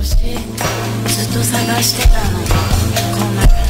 ずっと探してたのこんな